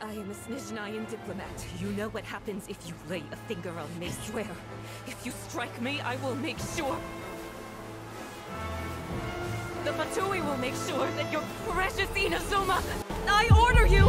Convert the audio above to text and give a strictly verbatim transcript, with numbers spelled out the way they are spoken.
I am a Snezhnayan diplomat. You know what happens if you lay a finger on me, swear. If you strike me, I will make sure... The Fatui will make sure that your precious Inazuma... I order you!